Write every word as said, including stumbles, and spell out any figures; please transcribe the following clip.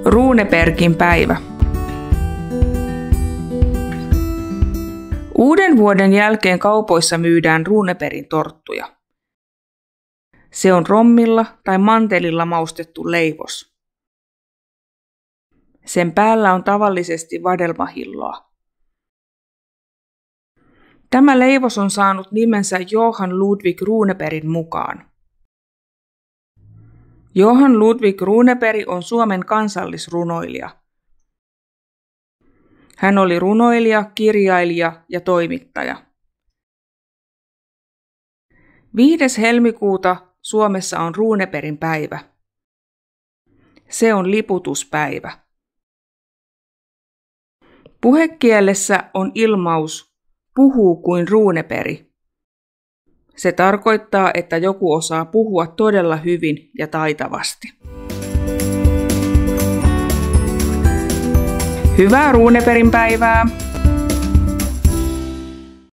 Runebergin päivä. Uuden vuoden jälkeen kaupoissa myydään Runebergin torttuja. Se on rommilla tai mantelilla maustettu leivos. Sen päällä on tavallisesti vadelmahilloa. Tämä leivos on saanut nimensä Johann Ludwig Runebergin mukaan. Johann Ludwig Runeberg on Suomen kansallisrunoilija. Hän oli runoilija, kirjailija ja toimittaja. viides helmikuuta Suomessa on Runebergin päivä. Se on liputuspäivä. Puhekielessä on ilmaus puhuu kuin Runeberg. Se tarkoittaa, että joku osaa puhua todella hyvin ja taitavasti. Hyvää Runebergin päivää!